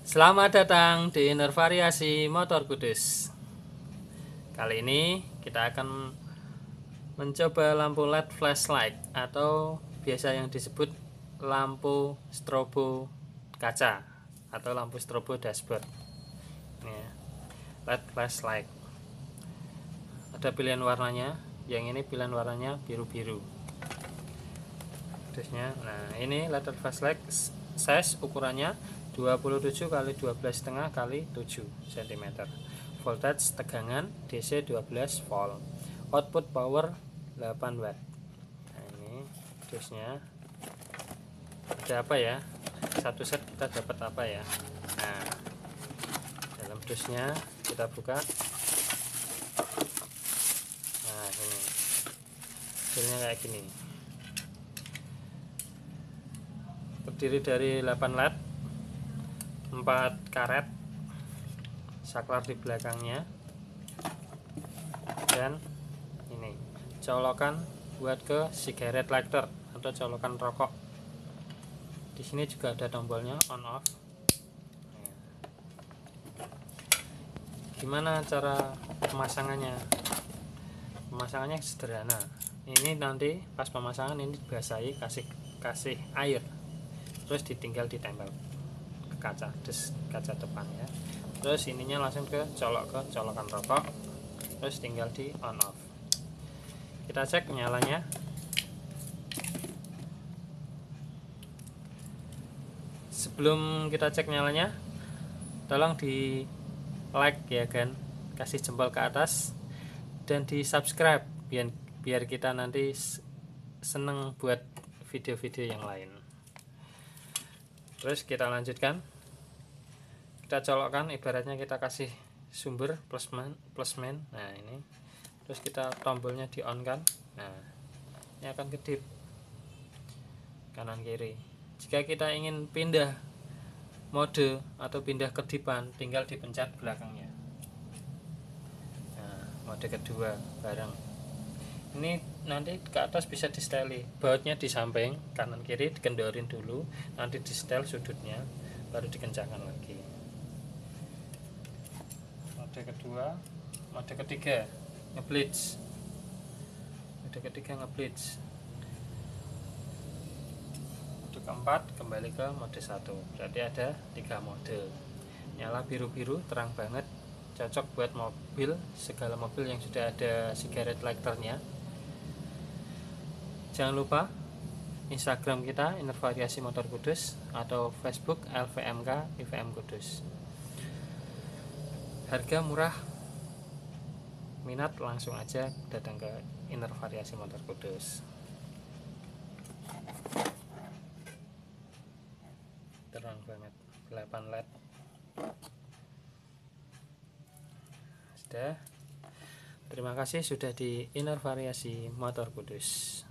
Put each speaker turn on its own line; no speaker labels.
Selamat datang di Inner Variasi Motor Kudus. Kali ini kita akan mencoba lampu LED flashlight atau biasa yang disebut lampu strobo kaca atau lampu strobo dashboard. Ini ya, LED flashlight. Ada pilihan warnanya. Yang ini pilihan warnanya biru-biru. Nah, ini LED flashlight size ukurannya 27 x 12,5 x 7 cm. Voltage tegangan DC 12 volt. Output power 8 watt. Nah, ini dusnya. Ada apa ya? Satu set kita dapat apa ya? Nah, dalam dusnya kita buka. Nah, ini. Hasilnya kayak gini. Terdiri dari 8 LED, 4 karet, saklar di belakangnya, dan ini colokan buat ke cigarette lighter atau colokan rokok. Di sini juga ada tombolnya on off. Gimana cara pemasangannya? Pemasangannya sederhana. Ini nanti pas pemasangan ini dibasahi kasih air, terus ditinggal ditempel kaca depan ya. Terus ininya langsung ke colokan rokok, terus tinggal di on off. Kita cek nyalanya. Sebelum kita cek nyalanya, tolong di like ya kan, kasih jempol ke atas dan di subscribe biar kita nanti seneng buat video-video yang lain. Terus kita lanjutkan, kita colokkan, ibaratnya kita kasih sumber plusmen. Nah, ini terus kita tombolnya di on kan. Nah, ini akan kedip kanan kiri. Jika kita ingin pindah mode atau pindah kedipan, tinggal dipencet belakangnya. Nah, mode kedua bareng. Ini nanti ke atas bisa di setel, bautnya di samping kanan kiri dikendorin dulu, nanti di setel sudutnya baru dikencangkan lagi. Mode kedua. Mode ketiga ngeblitz. Mode ketiga ngeblitz. Mode keempat kembali ke mode 1. Berarti ada 3 mode. Nyala biru-biru terang banget, cocok buat mobil, segala mobil yang sudah ada cigarette lighternya. Jangan lupa Instagram kita Inner Variasi Motor Kudus atau Facebook LVMK IVM Kudus. Harga murah, minat langsung aja datang ke Inner Variasi Motor Kudus. Terang banget, 8 LED. Sudah. Terima kasih sudah di Inner Variasi Motor Kudus.